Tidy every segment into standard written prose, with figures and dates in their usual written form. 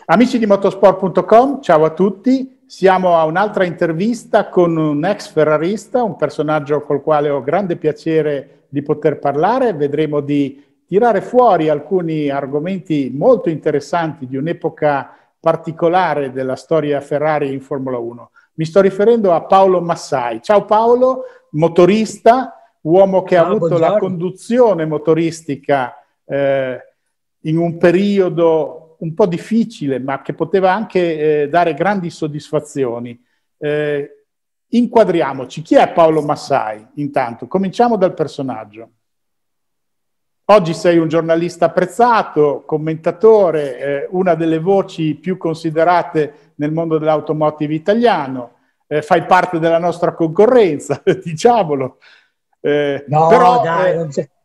Amici di motorsport.com, ciao a tutti. Siamo a un'altra intervista con un ex ferrarista, un personaggio col quale ho grande piacere di poter parlare. Vedremo di tirare fuori alcuni argomenti molto interessanti di un'epoca particolare della storia Ferrari in Formula 1. Mi sto riferendo a Paolo Massai. Ciao Paolo, motorista, uomo che ha avuto la conduzione motoristica in un periodo un po' difficile, ma che poteva anche dare grandi soddisfazioni. Inquadriamoci. Chi è Paolo Massai? Intanto, cominciamo dal personaggio. Oggi sei un giornalista apprezzato, commentatore, una delle voci più considerate nel mondo dell'automotive italiano, fai parte della nostra concorrenza, diciamolo. No, però dai,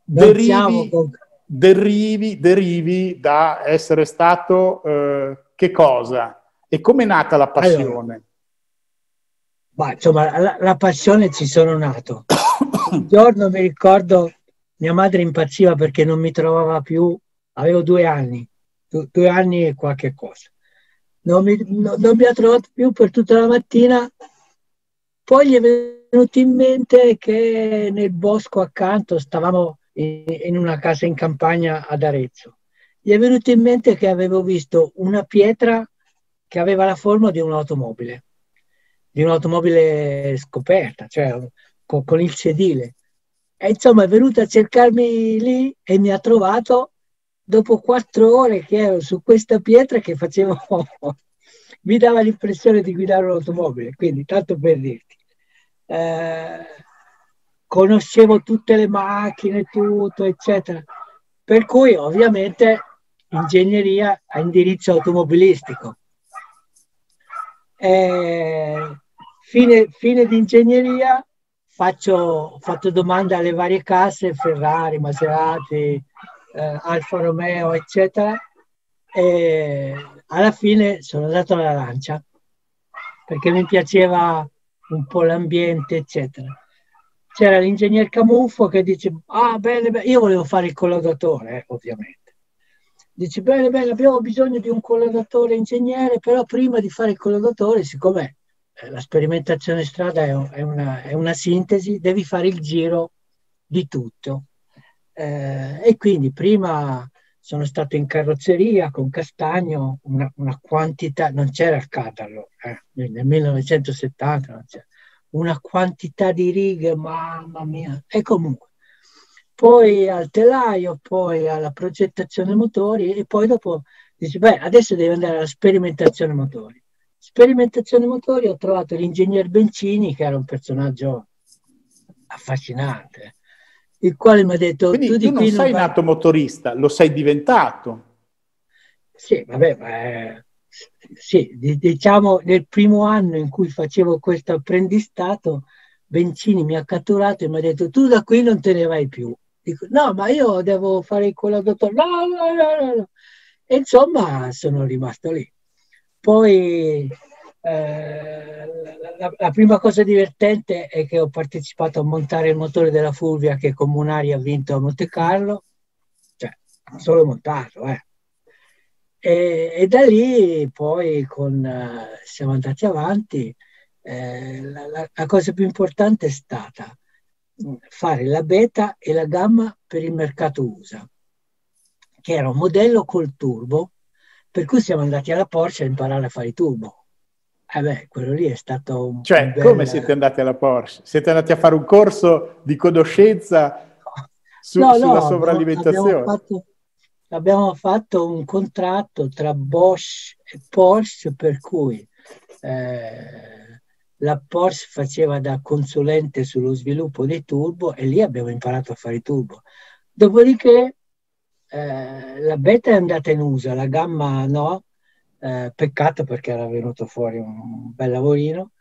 derivi da essere stato che cosa? E come è nata la passione? Allora, insomma, la passione ci sono nato. Un giorno mi ricordo, mia madre impazziva perché non mi trovava più, avevo 2 anni, 2 anni e qualche cosa. Non mi ha trovato più per tutta la mattina. Poi gli è venuto in mente che nel bosco accanto stavamo in una casa in campagna ad Arezzo. Gli è venuto in mente che avevo visto una pietra che aveva la forma di un'automobile scoperta, cioè con il sedile. E insomma è venuto a cercarmi lì e mi ha trovato dopo 4 ore che ero su questa pietra che facevo, mi dava l'impressione di guidare un'automobile, quindi tanto per dirti. Conoscevo tutte le macchine, tutto, eccetera. Per cui ovviamente ingegneria a indirizzo automobilistico. Fine di ingegneria ho fatto domande alle varie casse, Ferrari, Maserati, Alfa Romeo, eccetera, e alla fine sono andato alla Lancia perché mi piaceva un po' l'ambiente, eccetera. C'era l'ingegner Camuffo che dice: ah, bene, bene. Io volevo fare il collaudatore, ovviamente. Dice: bene, bene, abbiamo bisogno di un collaudatore ingegnere, però prima di fare il collaudatore, siccome la sperimentazione strada è una sintesi, devi fare il giro di tutto. E quindi prima sono stato in carrozzeria con Castagno, una quantità, non c'era il Catalog, nel 1970 non c'era, una quantità di righe, mamma mia. E comunque, poi al telaio, poi alla progettazione motori e poi dopo dici, beh, adesso devi andare alla sperimentazione motori. Sperimentazione motori ho trovato l'ingegner Bencini, che era un personaggio affascinante, il quale mi ha detto: tu Quindi di tu non qui non sei vai. nato motorista, lo sei diventato. Sì, vabbè, ma sì, diciamo nel primo anno in cui facevo questo apprendistato, Bencini mi ha catturato e mi ha detto: tu da qui non te ne vai più. Dico: no, ma io devo fare il collaudatore. No, no, no, no, no. E insomma sono rimasto lì. Poi la prima cosa divertente è che ho partecipato a montare il motore della Fulvia che Comunari ha vinto a Monte Carlo, cioè solo montato, eh. E da lì poi siamo andati avanti. La cosa più importante è stata fare la beta e la gamma per il mercato USA, che era un modello col turbo, per cui siamo andati alla Porsche a imparare a fare i turbo. Beh, quello lì è stato un Cioè, come siete bel... andati alla Porsche? Siete andati a fare un corso di conoscenza No, sulla no, sovralimentazione? abbiamo fatto un contratto tra Bosch e Porsche per cui la Porsche faceva da consulente sullo sviluppo dei turbo e lì abbiamo imparato a fare i turbo. Dopodiché la beta è andata in USA, la gamma no, peccato perché era venuto fuori un bel lavorino.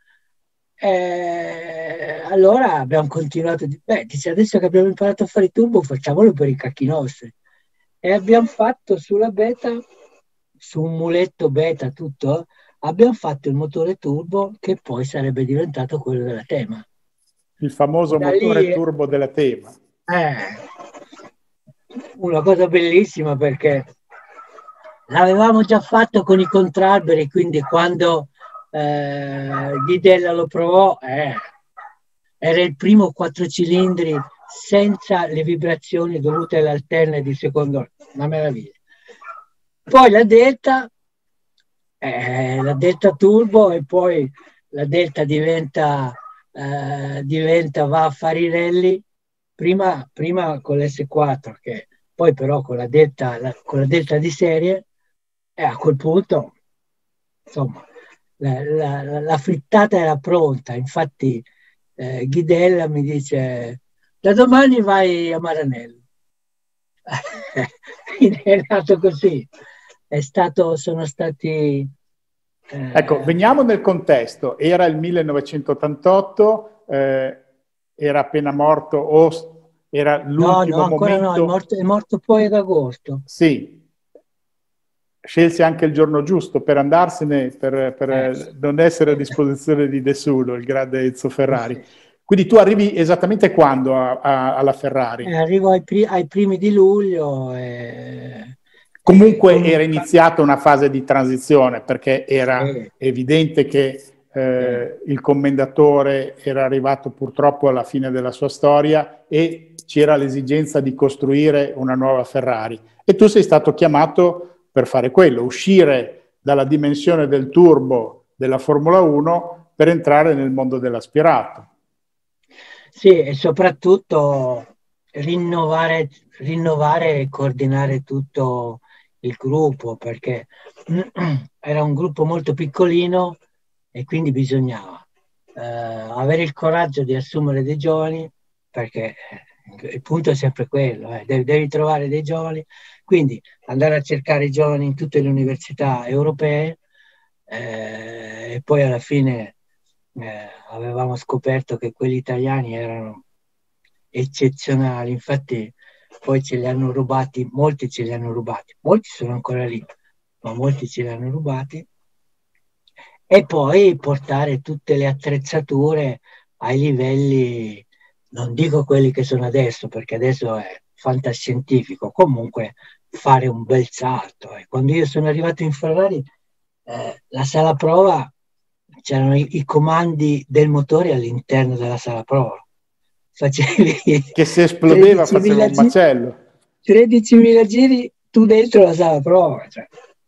Allora abbiamo continuato, dice, adesso che abbiamo imparato a fare i turbo facciamolo per i cacchi nostri. E abbiamo fatto sulla beta, su un muletto beta tutto, abbiamo fatto il motore turbo che poi sarebbe diventato quello della Tema. Il famoso Da motore lì, turbo della Tema. una cosa bellissima perché l'avevamo già fatto con i contralberi, quindi quando Ghidella lo provò, era il primo 4 cilindri senza le vibrazioni dovute alle alterne di secondo, una meraviglia. Poi la Delta Turbo, e poi la Delta va a fare i rally, prima con l'S4, che poi però con la Delta di serie, e a quel punto, insomma, la frittata era pronta. Infatti Ghidella mi dice: da domani vai a Maranello. Quindi è nato così. Sono stati... Ecco, veniamo nel contesto. Era il 1988, era appena morto o era l'ultimo ancora momento? No, è morto poi ad agosto. Sì. Scelse anche il giorno giusto per andarsene, per non essere a disposizione di nessuno, il grande Enzo Ferrari. Sì. Quindi tu arrivi esattamente quando alla Ferrari? Arrivo ai primi di luglio. Comunque era iniziata una fase di transizione, perché era sì, evidente che il commendatore era arrivato purtroppo alla fine della sua storia e c'era l'esigenza di costruire una nuova Ferrari. E tu sei stato chiamato per fare quello, uscire dalla dimensione del turbo della Formula 1 per entrare nel mondo dell'aspirato. Sì, e soprattutto rinnovare e coordinare tutto il gruppo, perché era un gruppo molto piccolino e quindi bisognava avere il coraggio di assumere dei giovani, perché il punto è sempre quello, devi trovare dei giovani, quindi andare a cercare i giovani in tutte le università europee, e poi alla fine avevamo scoperto che quelli italiani erano eccezionali. Infatti poi ce li hanno rubati, molti sono ancora lì, ma molti ce li hanno rubati, e poi portare tutte le attrezzature ai livelli, non dico quelli che sono adesso, perché adesso è fantascientifico, comunque fare un bel salto. E quando io sono arrivato in Ferrari, la sala prova, c'erano i comandi del motore all'interno della sala prova. Facevi Che se esplodeva faceva un macello. 13.000 giri tu dentro la sala prova. Cioè.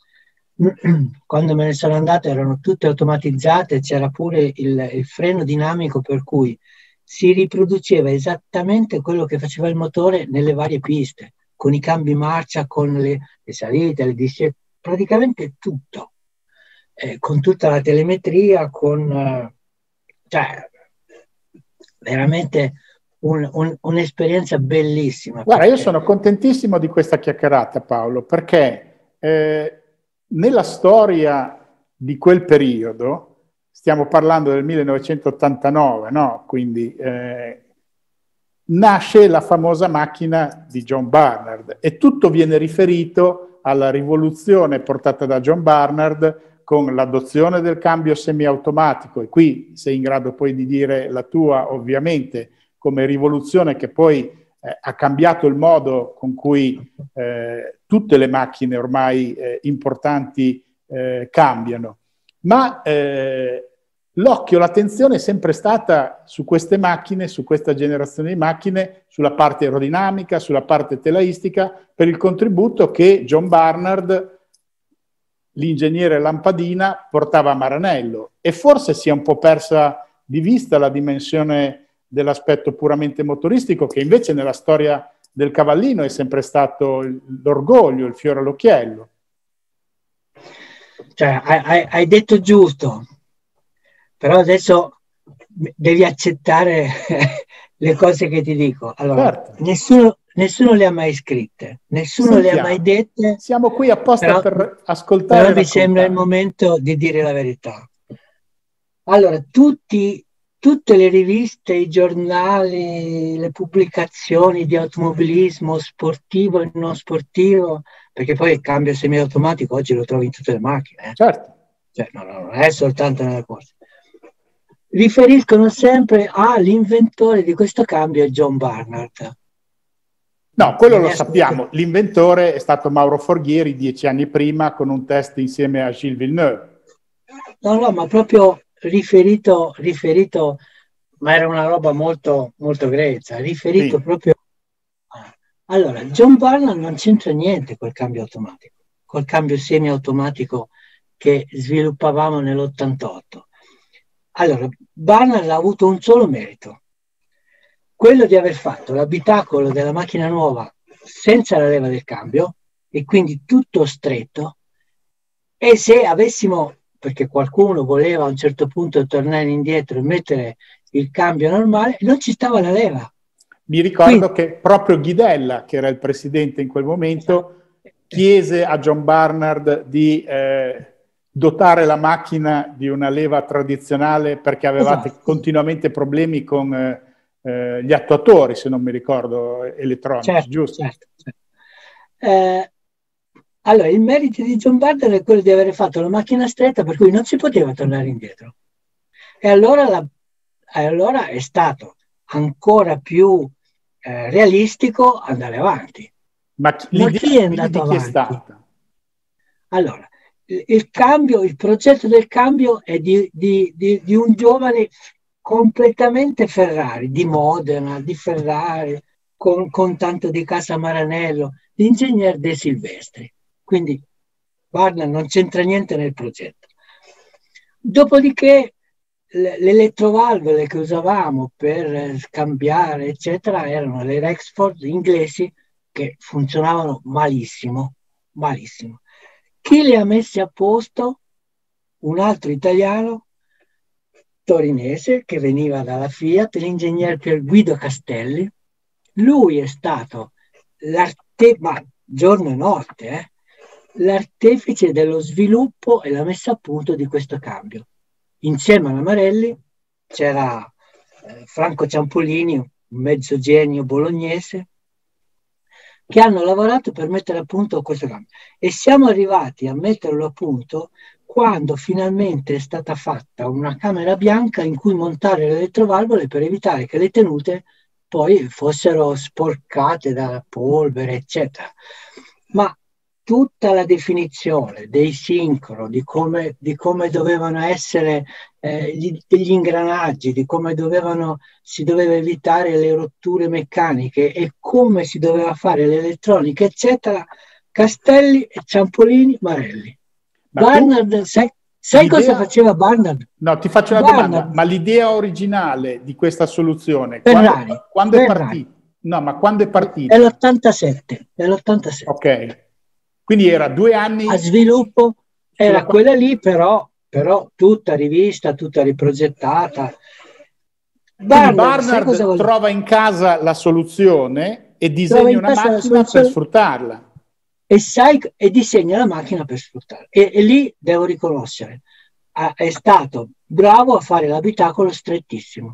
Quando me ne sono andato erano tutte automatizzate, c'era pure il freno dinamico, per cui si riproduceva esattamente quello che faceva il motore nelle varie piste, con i cambi marcia, con le salite, le discese, praticamente tutto, con tutta la telemetria, cioè, veramente un'esperienza bellissima. Guarda, io sono contentissimo di questa chiacchierata, Paolo, perché nella storia di quel periodo, stiamo parlando del 1989, no? Quindi nasce la famosa macchina di John Barnard e tutto viene riferito alla rivoluzione portata da John Barnard con l'adozione del cambio semiautomatico, e qui sei in grado poi di dire la tua, ovviamente, come rivoluzione che poi ha cambiato il modo con cui tutte le macchine ormai importanti cambiano. Ma l'occhio, l'attenzione è sempre stata su queste macchine, su questa generazione di macchine, sulla parte aerodinamica, sulla parte telaistica, per il contributo che John Barnard, l'ingegnere lampadina, portava a Maranello. E forse si è un po' persa di vista la dimensione dell'aspetto puramente motoristico, che invece nella storia del cavallino è sempre stato l'orgoglio, il fiore all'occhiello. Cioè, hai detto giusto, però adesso devi accettare le cose che ti dico. Allora, certo. Nessuno le ha mai scritte, nessuno le ha mai dette. Siamo qui apposta per ascoltare. Però mi sembra il momento di dire la verità. Allora, tutte le riviste, i giornali, le pubblicazioni di automobilismo sportivo e non sportivo, perché poi il cambio semiautomatico oggi lo trovi in tutte le macchine. Certo. Cioè, no, non è soltanto nelle cose. Riferiscono sempre all'inventore di questo cambio, John Barnard. No, quello lo sappiamo. L'inventore è stato Mauro Forghieri 10 anni prima con un test insieme a Gilles Villeneuve. No, ma proprio riferito, ma era una roba molto, molto grezza, riferito Sì. proprio. Allora, John Barnard non c'entra niente col cambio automatico, col cambio semiautomatico che sviluppavamo nell'88. Allora, Barnard ha avuto un solo merito, quello di aver fatto l'abitacolo della macchina nuova senza la leva del cambio e quindi tutto stretto. E se avessimo, perché qualcuno voleva a un certo punto tornare indietro e mettere il cambio normale, non ci stava la leva. Mi ricordo che proprio Ghidella, che era il presidente in quel momento, chiese a John Barnard di dotare la macchina di una leva tradizionale perché avevate continuamente problemi con gli attuatori, se non mi ricordo, elettronici, giusto? Certo. Allora, il merito di John Barnard è quello di aver fatto la macchina stretta per cui non si poteva tornare indietro. E allora è stato ancora più realistico andare avanti. Ma chi è andato di chi è avanti? stata? Allora, il progetto del cambio è di un giovane completamente Ferrari, di Modena, di Ferrari, con tanto di Casa Maranello, l'ingegner De Silvestri. Quindi Barnard non c'entra niente nel progetto. Dopodiché le elettrovalvole che usavamo per scambiare, eccetera, erano le Rexford inglesi che funzionavano malissimo, malissimo. Chi le ha messe a posto? Un altro italiano torinese che veniva dalla Fiat, l'ingegner Pier Guido Castelli. Lui è stato giorno e notte, l'artefice dello sviluppo e la messa a punto di questo cambio. Insieme alla Marelli c'era Franco Ciampolini, un mezzo genio bolognese, che hanno lavorato per mettere a punto questo cambio. E siamo arrivati a metterlo a punto quando finalmente è stata fatta una camera bianca in cui montare le elettrovalvole per evitare che le tenute poi fossero sporcate da polvere, eccetera. Ma tutta la definizione dei sincro, di come dovevano essere gli ingranaggi, di come si doveva evitare le rotture meccaniche e come si doveva fare l'elettronica, eccetera, Castelli e Ciampolini Marelli. Barnard, sai cosa faceva Barnard? No, ti faccio una domanda, ma l'idea originale di questa soluzione, quando è partita? No, ma quando è partita? È l'87. Ok, quindi era 2 anni... A sviluppo era quella lì, però tutta rivista, tutta riprogettata. Barnard trova in casa la soluzione e disegna una macchina per sfruttarla. E disegna la macchina per sfruttarla. E lì devo riconoscere, è stato bravo a fare l'abitacolo strettissimo.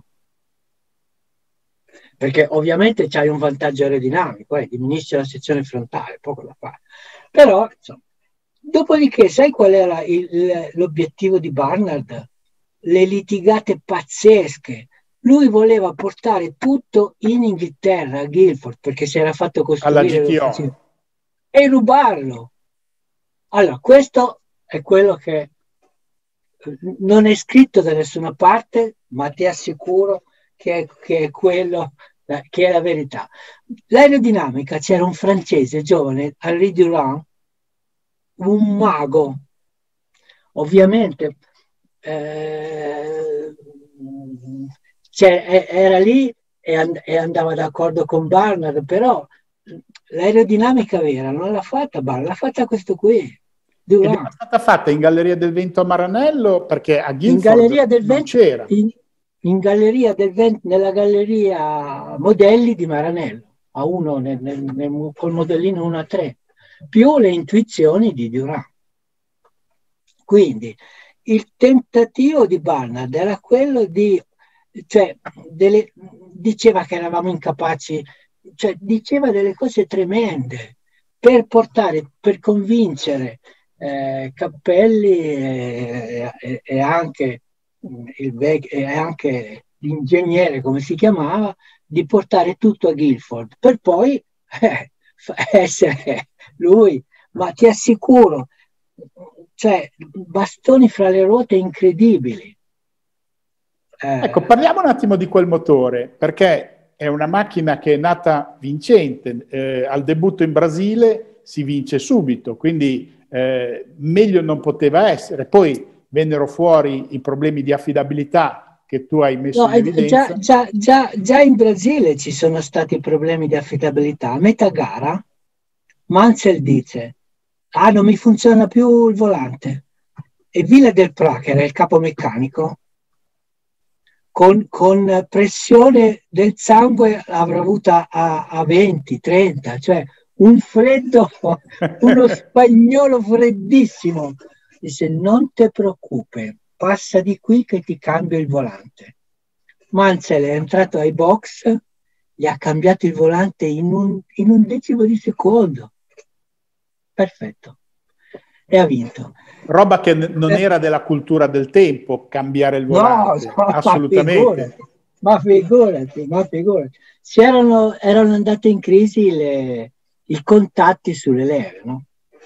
Perché ovviamente c'hai un vantaggio aerodinamico, diminuisce la sezione frontale, poco da fare. Però, insomma, dopodiché, sai qual era l'obiettivo di Barnard? Le litigate pazzesche. Lui voleva portare tutto in Inghilterra, a Guildford, perché si era fatto costruire l'officina, e rubarlo. Allora, questo è quello che non è scritto da nessuna parte, ma ti assicuro che è quello che è la verità. L'aerodinamica, c'era un francese giovane, Henri Durand, un mago, ovviamente era lì e andava d'accordo con Barnard, però l'aerodinamica vera non l'ha fatta Barnard, l'ha fatta questo qui. Ed è stata fatta in Galleria del Vento a Maranello, perché a Guildford non c'era. In Galleria del Vento, nella Galleria Modelli di Maranello, a uno col modellino 1-3, più le intuizioni di Durand. Quindi il tentativo di Barnard era quello diceva che eravamo incapaci, cioè diceva delle cose tremende per convincere Cappelli e anche l'ingegnere, come si chiamava, di portare tutto a Guildford, per poi essere lui, ma ti assicuro, cioè, bastoni fra le ruote incredibili. Ecco, parliamo un attimo di quel motore, perché è una macchina che è nata vincente. Al debutto in Brasile si vince subito, quindi meglio non poteva essere. Poi vennero fuori i problemi di affidabilità che tu hai messo No, in evidenza. già in Brasile ci sono stati problemi di affidabilità. A metà gara, Mansell dice: ah, non mi funziona più il volante. E Villa del Pra, che era il capo meccanico, con pressione del sangue l'avrà avuta a 20, 30, cioè un freddo, uno spagnolo freddissimo. Dice: non te preoccupi, passa di qui che ti cambio il volante. Mansell è entrato ai box, gli ha cambiato il volante in un decimo di secondo. Perfetto. E ha vinto. Roba che non era della cultura del tempo, cambiare il volante, No, assolutamente. ma figurati. Erano andate in crisi i contatti sulle leve, no?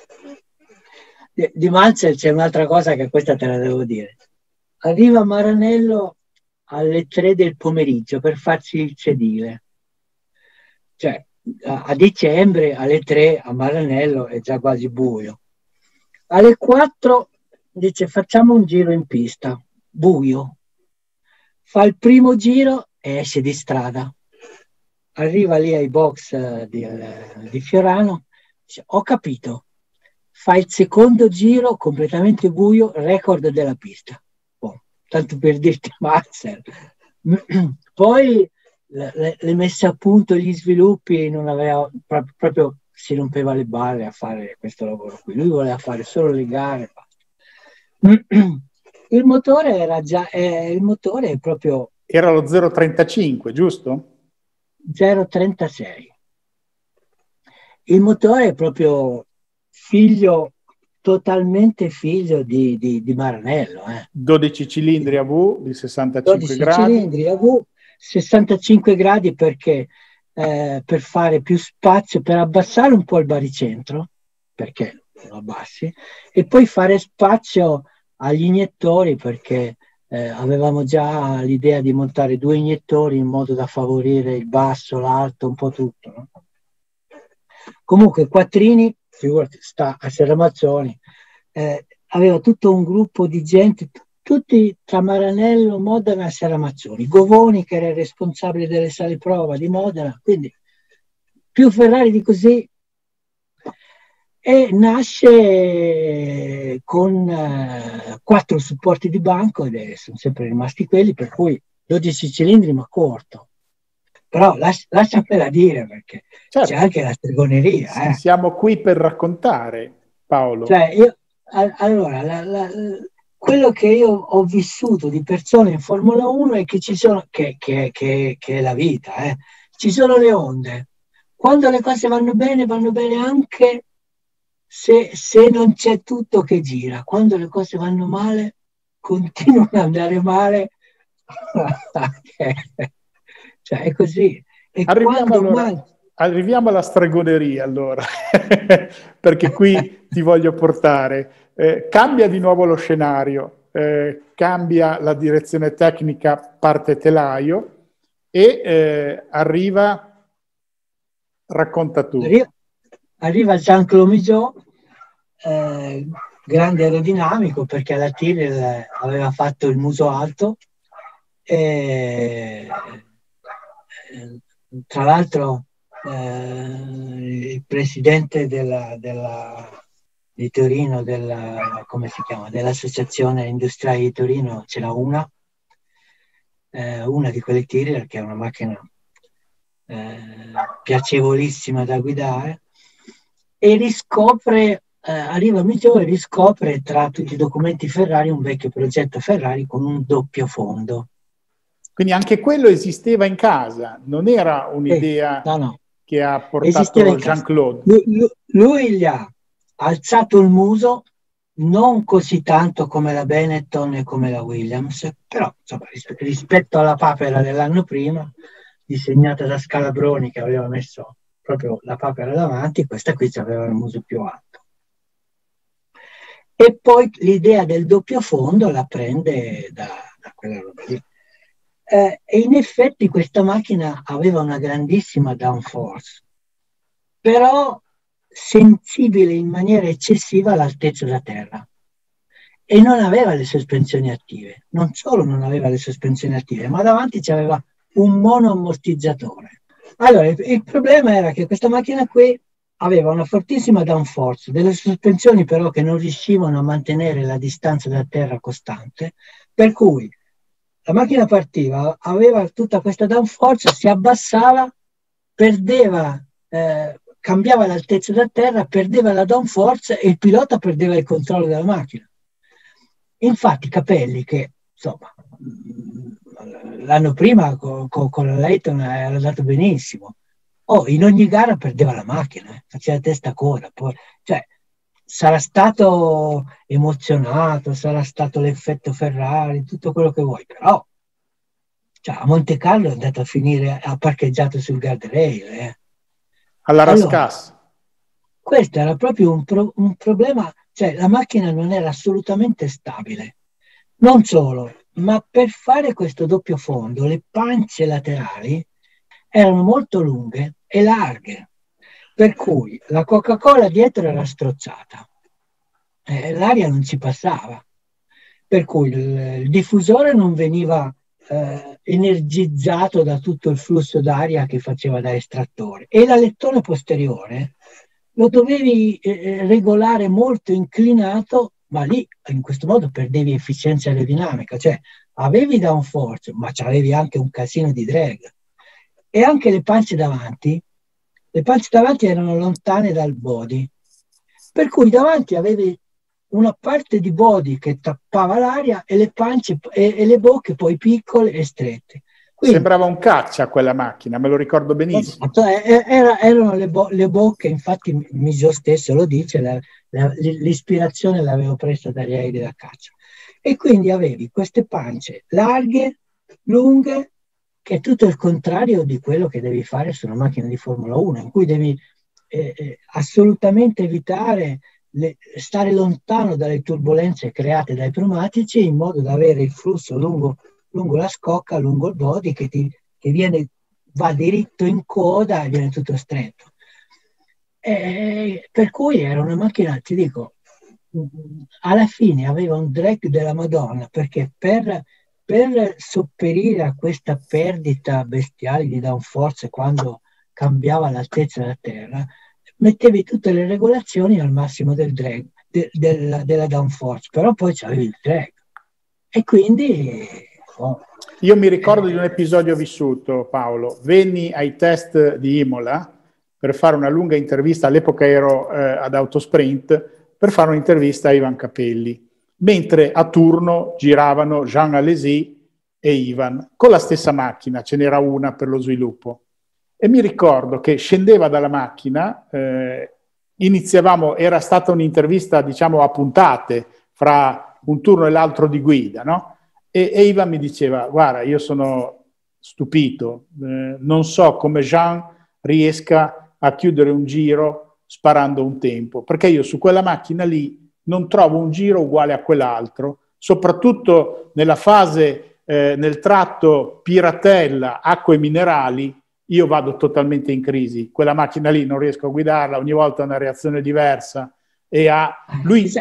Di Mansell c'è un'altra cosa che questa te la devo dire. Arriva Maranello alle 3 del pomeriggio per farsi il sedile. Cioè, a dicembre alle 3 a Maranello è già quasi buio. Alle 4 dice: facciamo un giro in pista, buio. Fa il primo giro e esce di strada. Arriva lì ai box di Fiorano, dice: ho capito. Fa il secondo giro completamente buio, record della pista. Boh, tanto per dirti, Mansell. Poi le messe a punto, gli sviluppi, non aveva proprio, si rompeva le balle a fare questo lavoro qui. Lui voleva fare solo le gare. Il motore era già, il motore è proprio... Era lo 0,35, giusto? 0,36. Il motore è proprio totalmente figlio di Maranello. 12 cilindri a V di 65 12 gradi. cilindri a V, 65 gradi perché per fare più spazio, per abbassare un po' il baricentro, perché lo abbassi, e poi fare spazio agli iniettori, perché avevamo già l'idea di montare 2 iniettori in modo da favorire il basso, l'alto, un po' tutto, no? Comunque Quattrini, figurati, sta a Serramazzoni, aveva tutto un gruppo di gente, tutti tra Maranello, Modena e Serramazzoni. Govoni, che era il responsabile delle sale prova di Modena, quindi più Ferrari di così. E nasce con 4 supporti di banco, ed sono sempre rimasti quelli, per cui 12 cilindri ma corto. Però lasciamela dire, perché certo, c'è anche la stregoneria. Siamo qui per raccontare, Paolo. Cioè, allora, quello che io ho vissuto di persone in Formula 1 è che ci sono, che è la vita, ci sono le onde. Quando le cose vanno bene anche se non c'è tutto che gira. Quando le cose vanno male, continuano ad andare male. Cioè, è così. E arriviamo alla stregoneria, allora, perché qui ti voglio portare. Cambia di nuovo lo scenario, cambia la direzione tecnica, parte telaio, e racconta tu. Arriva Jean-Claude Migeot, grande aerodinamico, perché alla Tyrrell aveva fatto il muso alto. Tra l'altro il presidente di Torino, come si chiama, dell'Associazione Industriale di Torino, ce l'ha una di quelle Tyrrell, che è una macchina piacevolissima da guidare, e arriva Migliore e riscopre tra tutti i documenti Ferrari un vecchio progetto Ferrari con un doppio fondo. Quindi anche quello esisteva in casa, non era un'idea che ha portato Jean-Claude. Lui gli ha alzato il muso, non così tanto come la Benetton e come la Williams, però insomma, rispetto alla papera dell'anno prima, disegnata da Scalabroni, che aveva messo proprio la papera davanti, questa qui aveva il muso più alto. E poi l'idea del doppio fondo la prende da quella roba lì. E in effetti questa macchina aveva una grandissima downforce, però sensibile in maniera eccessiva all'altezza da terra. E non aveva le sospensioni attive. Non solo non aveva le sospensioni attive, ma davanti c'aveva un monoammortizzatore. Allora, il problema era che questa macchina qui aveva una fortissima downforce, delle sospensioni però che non riuscivano a mantenere la distanza da terra costante, per cui la macchina partiva, aveva tutta questa downforce, si abbassava, perdeva, cambiava l'altezza da terra, perdeva la downforce e il pilota perdeva il controllo della macchina. Infatti Capelli, che insomma l'anno prima con la Layton era andato benissimo, in ogni gara perdeva la macchina, faceva testa a coda, poi, cioè, sarà stato emozionato, sarà stato l'effetto Ferrari, tutto quello che vuoi, però cioè, a Monte Carlo è andato a finire, ha parcheggiato sul guardrail. Alla Rascasse. Allora, questo era proprio un problema, cioè la macchina non era assolutamente stabile. Non solo, ma per fare questo doppio fondo le pance laterali erano molto lunghe e larghe, per cui la Coca-Cola dietro era strozzata, l'aria non ci passava, per cui il diffusore non veniva energizzato da tutto il flusso d'aria che faceva da estrattore, e l'alettone posteriore lo dovevi regolare molto inclinato, ma lì in questo modo perdevi efficienza aerodinamica, cioè avevi downforce, ma c'avevi anche un casino di drag. E anche le pance davanti erano lontane dal body, per cui davanti avevi una parte di body che tappava l'aria e le pance e le bocche poi piccole e strette. Quindi, sembrava un caccia quella macchina, me lo ricordo benissimo. Esatto, erano le bocche, infatti Miso stesso lo dice, l'ispirazione l'avevo presa dagli aerei da caccia. E quindi avevi queste pance larghe, lunghe, che è tutto il contrario di quello che devi fare su una macchina di Formula 1, in cui devi assolutamente evitare, stare lontano dalle turbulenze create dai pneumatici, in modo da avere il flusso lungo la scocca, lungo il body, che va diritto in coda e viene tutto stretto. Per cui era una macchina, ti dico, alla fine aveva un drag della Madonna, perché per sopperire a questa perdita bestiale di downforce quando cambiava l'altezza della terra, mettevi tutte le regolazioni al massimo del drag, della downforce, però poi c'avevi il drag. E quindi... Io mi ricordo di un episodio vissuto, Paolo. Venni ai test di Imola per fare una lunga intervista, all'epoca ero ad Autosprint, per fare un'intervista a Ivan Capelli, mentre a turno giravano Jean Alesi e Ivan, con la stessa macchina, ce n'era una per lo sviluppo. E mi ricordo che scendeva dalla macchina, iniziavamo, era stata un'intervista, diciamo, a puntate, fra un turno e l'altro di guida, no? E Ivan mi diceva, guarda, io sono stupito, non so come Jean riesca a chiudere un giro sparando un tempo, perché io su quella macchina lì non trovo un giro uguale a quell'altro, soprattutto nella fase, nel tratto Piratella, acque minerali, io vado totalmente in crisi. Quella macchina lì non riesco a guidarla, ogni volta una reazione diversa. E lui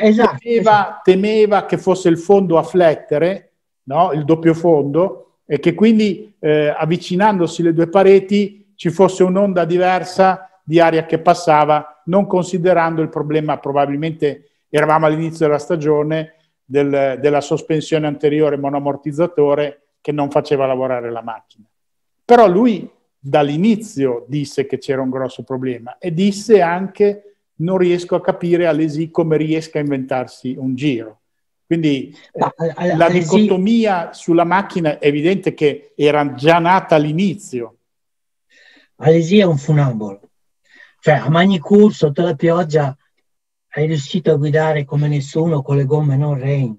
temeva che fosse il fondo a flettere, no? Il doppio fondo, e che quindi avvicinandosi le due pareti ci fosse un'onda diversa di aria che passava, non considerando il problema, probabilmente eravamo all'inizio della stagione, della sospensione anteriore monoammortizzatore che non faceva lavorare la macchina. Però lui dall'inizio disse che c'era un grosso problema e disse anche non riesco a capire Alesi come riesca a inventarsi un giro. Quindi la dicotomia sulla macchina è evidente che era già nata all'inizio. Alesi è un funambolo. Cioè a Magny-Cours sotto la pioggia è riuscito a guidare come nessuno con le gomme non rain.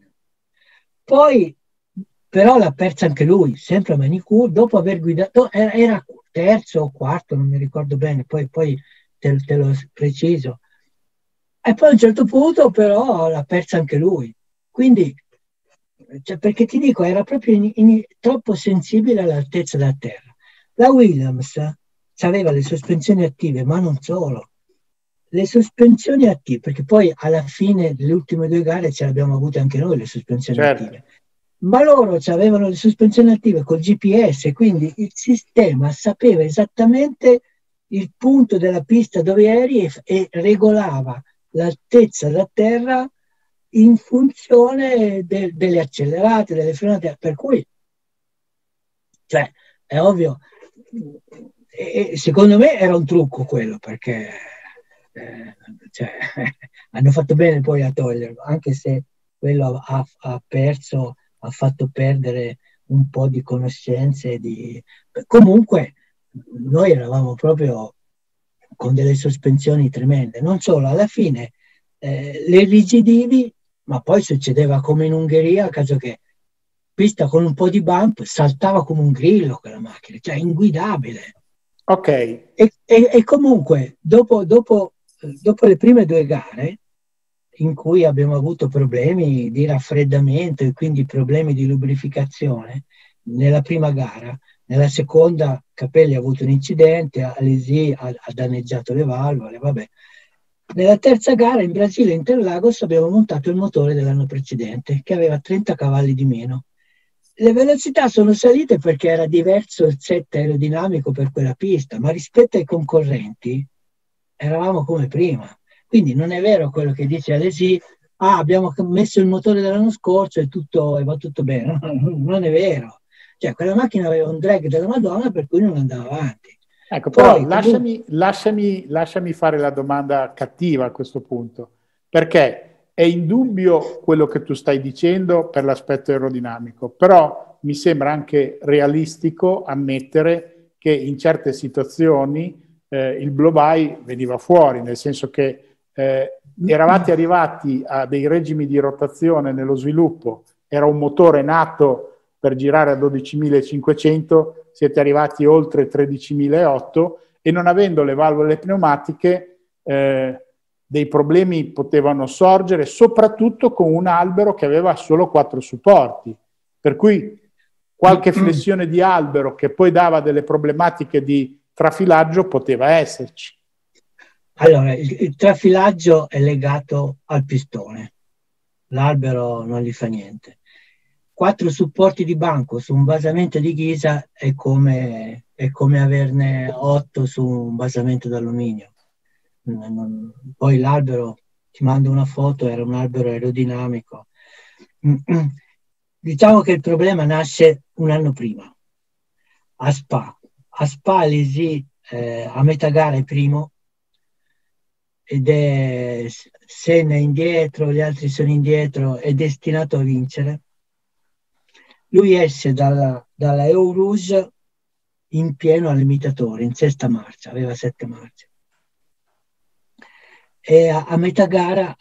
Poi però l'ha persa anche lui, sempre a Magny-Cours, dopo aver guidato, era terzo o quarto, non mi ricordo bene, poi te lo preciso. E poi a un certo punto però l'ha persa anche lui. Quindi, cioè, perché ti dico, era proprio troppo sensibile all'altezza della terra. La Williams aveva le sospensioni attive, ma non solo. Le sospensioni attive, perché poi alla fine delle ultime 2 gare ce le abbiamo avute anche noi le sospensioni certo. attive. Ma loro avevano le sospensioni attive col GPS, quindi il sistema sapeva esattamente il punto della pista dove eri e regolava l'altezza da terra in funzione delle accelerate, delle frenate, per cui, cioè, è ovvio, e secondo me era un trucco quello, perché cioè, hanno fatto bene poi a toglierlo, anche se quello ha perso, ha fatto perdere un po' di conoscenze. Comunque, noi eravamo proprio con delle sospensioni tremende. Non solo, alla fine le rigidivi, ma poi succedeva come in Ungheria, a caso che pista con un po' di bump saltava come un grillo quella macchina, cioè inguidabile. Ok, E comunque, dopo le prime 2 gare, in cui abbiamo avuto problemi di raffreddamento e quindi problemi di lubrificazione, nella prima gara, nella seconda Capelli ha avuto un incidente, Alesi ha danneggiato le valvole, vabbè. Nella terza gara in Brasile, Interlagos, abbiamo montato il motore dell'anno precedente, che aveva 30 cavalli di meno. Le velocità sono salite perché era diverso il set aerodinamico per quella pista, ma rispetto ai concorrenti eravamo come prima. Quindi non è vero quello che dice Alesi, abbiamo messo il motore dell'anno scorso e va tutto bene. Non è vero. Cioè, quella macchina aveva un drag della Madonna per cui non andava avanti. ecco, però Poi, comunque, lasciami fare la domanda cattiva a questo punto, perché è indubbio quello che tu stai dicendo per l'aspetto aerodinamico, però mi sembra anche realistico ammettere che in certe situazioni il blow-by veniva fuori, nel senso che eravate arrivati a dei regimi di rotazione nello sviluppo, era un motore nato per girare a 12.500, siete arrivati oltre 13.008 e non avendo le valvole pneumatiche dei problemi potevano sorgere, soprattutto con un albero che aveva solo 4 supporti, per cui qualche flessione di albero che poi dava delle problematiche di trafilaggio poteva esserci. allora, il trafilaggio è legato al pistone, l'albero non gli fa niente. 4 supporti di banco su un basamento di ghisa è come averne 8 su un basamento d'alluminio. Poi l'albero, ti mando una foto, era un albero aerodinamico. Diciamo che il problema nasce un anno prima, a Spa. A Spa Alesi a metà gara è primo, ed è Senna indietro, gli altri sono indietro, è destinato a vincere. Lui esce dalla Eau Rouge in pieno al limitatore, in sesta marcia, aveva 7 marce. E a metà gara,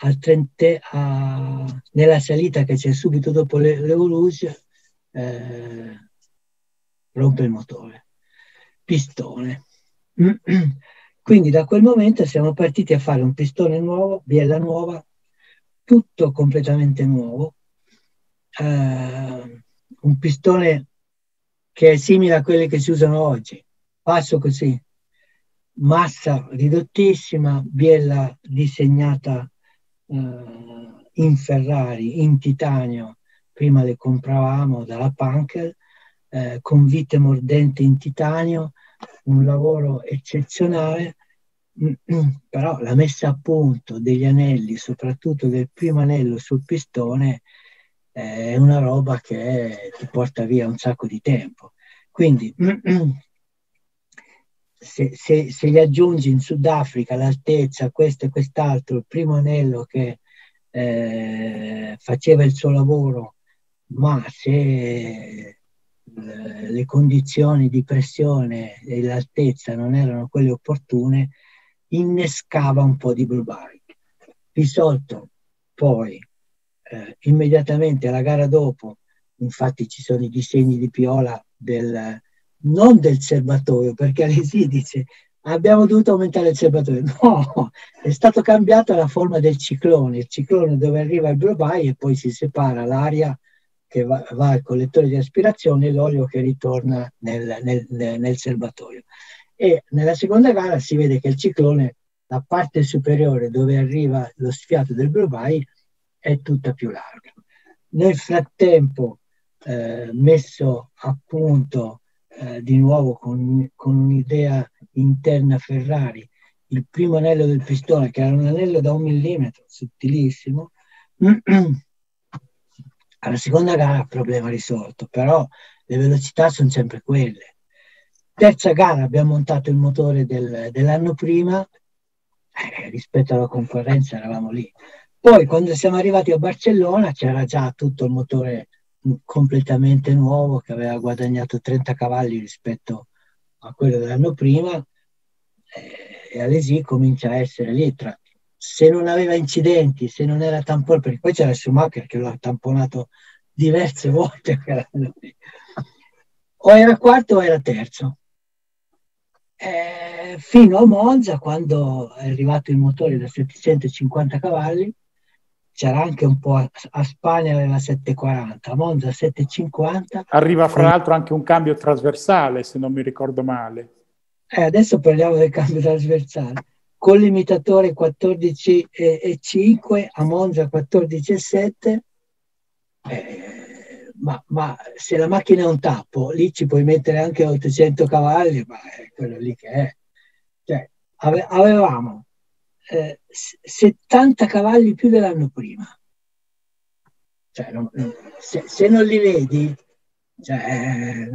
nella salita che c'è subito dopo l'Eau Rouge, rompe il motore. Pistone. Quindi da quel momento siamo partiti a fare un pistone nuovo, biella nuova, tutto completamente nuovo, un pistone che è simile a quelli che si usano oggi, passo così, massa ridottissima, biella disegnata in Ferrari, in titanio, prima le compravamo dalla Punkel, con vite mordenti in titanio, un lavoro eccezionale, però la messa a punto degli anelli, soprattutto del primo anello sul pistone, è una roba che ti porta via un sacco di tempo. Quindi se gli aggiungi in Sudafrica l'altezza, questo e quest'altro, il primo anello che faceva il suo lavoro, ma se le condizioni di pressione e l'altezza non erano quelle opportune, innescava un po' di blue-by. Risolto poi immediatamente alla gara dopo, infatti ci sono i disegni di Piola non del serbatoio, perché Alesi dice abbiamo dovuto aumentare il serbatoio. No, è stato cambiato la forma del ciclone, il ciclone dove arriva il Blue Bay e poi si separa l'aria che va al collettore di aspirazione e l'olio che ritorna nel serbatoio. E nella seconda gara si vede che il ciclone, la parte superiore dove arriva lo sfiato del Blue Bay, è tutta più larga. Nel frattempo, messo a punto di nuovo con un'idea interna Ferrari, il primo anello del pistone, che era un anello da 1 millimetro, sottilissimo, alla seconda gara problema risolto, però le velocità sono sempre quelle. Terza gara abbiamo montato il motore dell'anno prima, rispetto alla concorrenza eravamo lì. Poi quando siamo arrivati a Barcellona c'era già tutto il motore completamente nuovo che aveva guadagnato 30 cavalli rispetto a quello dell'anno prima, e Alesi comincia a essere lì se non aveva incidenti, se non era tamponato, perché poi c'era Schumacher che l'ha tamponato diverse volte, o era quarto o era terzo. Fino a Monza, quando è arrivato il motore da 750 cavalli, c'era anche un po' a Spagna aveva 740, a Monza 750. Arriva fra l'altro anche un cambio trasversale, se non mi ricordo male. Adesso parliamo del cambio trasversale. Con l'imitatore 14,5, a Monza 14,7. Ma se la macchina è un tappo, lì ci puoi mettere anche 800 cavalli, ma è quello lì che è. Cioè, avevamo 70 cavalli più dell'anno prima. Cioè, se non li vedi, cioè,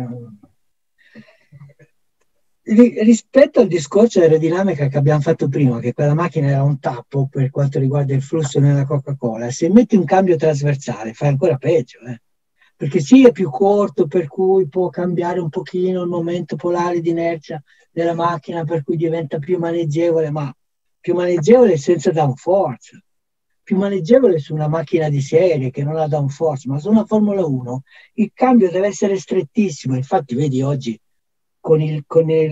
rispetto al discorso aerodinamica che abbiamo fatto prima, che quella macchina era un tappo per quanto riguarda il flusso nella Coca-Cola, se metti un cambio trasversale fai ancora peggio, perché sì, è più corto, per cui può cambiare un pochino il momento polare di inerzia della macchina, per cui diventa più maneggevole, ma più maneggevole senza downforce, più maneggevole su una macchina di serie che non ha downforce, ma su una Formula 1 il cambio deve essere strettissimo. Infatti vedi oggi con il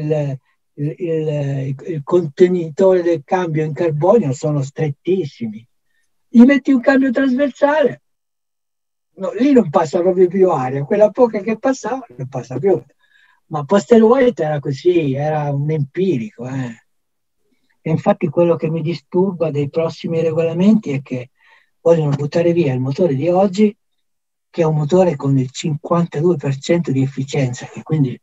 contenitore del cambio in carbonio sono strettissimi. Gli metti un cambio trasversale, no, lì non passa proprio più aria, quella poca che passava non passa più. Ma Postel-White era così, era un empirico. E infatti quello che mi disturba dei prossimi regolamenti è che vogliono buttare via il motore di oggi, che è un motore con il 52% di efficienza, che quindi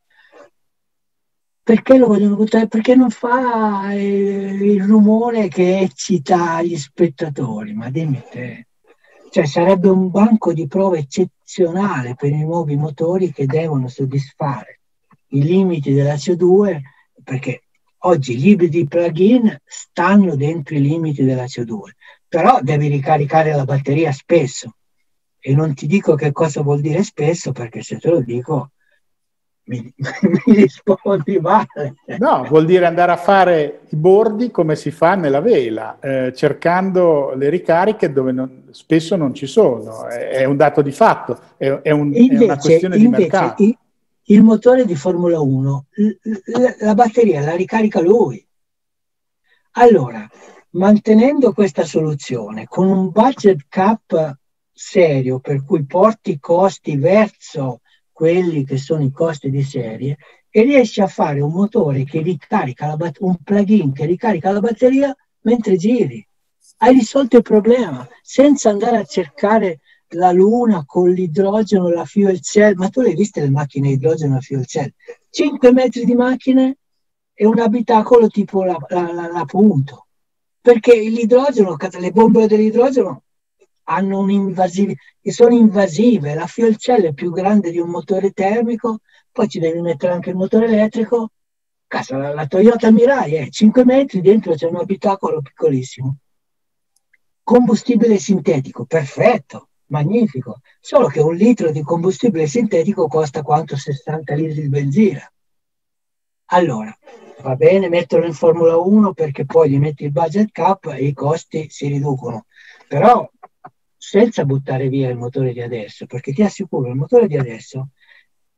perché lo vogliono buttare? Perché non fa il rumore che eccita gli spettatori, ma dimmi te. Cioè sarebbe un banco di prove eccezionale per i nuovi motori che devono soddisfare i limiti della CO2, perché oggi gli ibridi plug-in stanno dentro i limiti della CO2, però devi ricaricare la batteria spesso. E non ti dico che cosa vuol dire spesso, perché se te lo dico mi rispondi male. No, vuol dire andare a fare i bordi come si fa nella vela, cercando le ricariche dove spesso non ci sono. È un dato di fatto, è una questione di mercato. Il motore di Formula 1, la batteria la ricarica lui. Allora, mantenendo questa soluzione, con un budget cap serio, per cui porti i costi verso quelli che sono i costi di serie, e riesci a fare un motore che ricarica un plugin che ricarica la batteria mentre giri. Hai risolto il problema senza andare a cercare la luna con l'idrogeno, la fuel cell. Ma tu le hai viste le macchine idrogeno e la fuel cell? 5 metri di macchine e un abitacolo tipo la punto. Perché l'idrogeno, le bombole dell'idrogeno hanno sono invasive. La fuel cell è più grande di un motore termico, poi ci devi mettere anche il motore elettrico. Cazzo, la Toyota Mirai è 5 metri, dentro c'è un abitacolo piccolissimo. Combustibile sintetico, perfetto, magnifico, solo che 1 litro di combustibile sintetico costa quanto 60 litri di benzina. Allora, va bene metterlo in Formula 1 perché poi gli metti il budget cap e i costi si riducono, però senza buttare via il motore di adesso, perché ti assicuro, il motore di adesso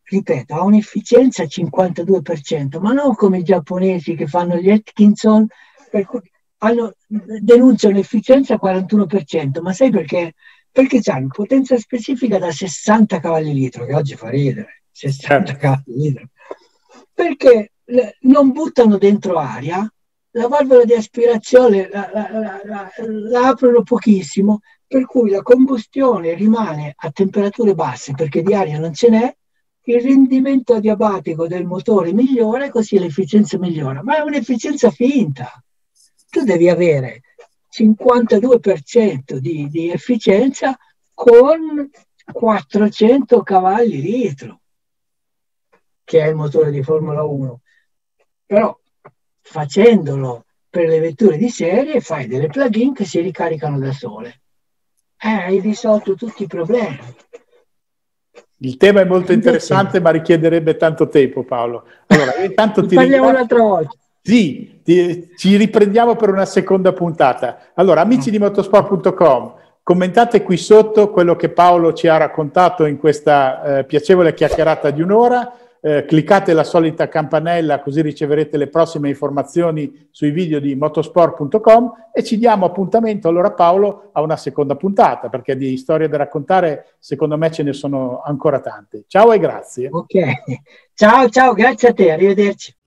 ripeto, ha un'efficienza 52%, ma non come i giapponesi che fanno gli Atkinson, per cui denunciano l'efficienza 41%, ma sai perché? Perché hanno potenza specifica da 60 cavalli litro, che oggi fa ridere, 60 cavalli litro, perché non buttano dentro aria, la valvola di aspirazione la aprono pochissimo, per cui la combustione rimane a temperature basse perché di aria non ce n'è, il rendimento adiabatico del motore migliora, così l'efficienza migliora, ma è un'efficienza finta. Tu devi avere 52% di efficienza con 400 cavalli litro, che è il motore di Formula 1. Però facendolo per le vetture di serie fai delle plug-in che si ricaricano da sole. Hai risolto tutti i problemi. Il tema è molto interessante, ma richiederebbe tanto tempo, Paolo. Allora, io intanto ti parliamo un'altra volta. Sì, ci riprendiamo per una seconda puntata. Allora, amici di motorsport.com, commentate qui sotto quello che Paolo ci ha raccontato in questa piacevole chiacchierata di un'ora. Cliccate la solita campanella così riceverete le prossime informazioni sui video di motorsport.com e ci diamo appuntamento allora, Paolo, a una seconda puntata, perché di storie da raccontare secondo me ce ne sono ancora tante. Ciao e grazie. Ok, ciao, grazie a te, arrivederci.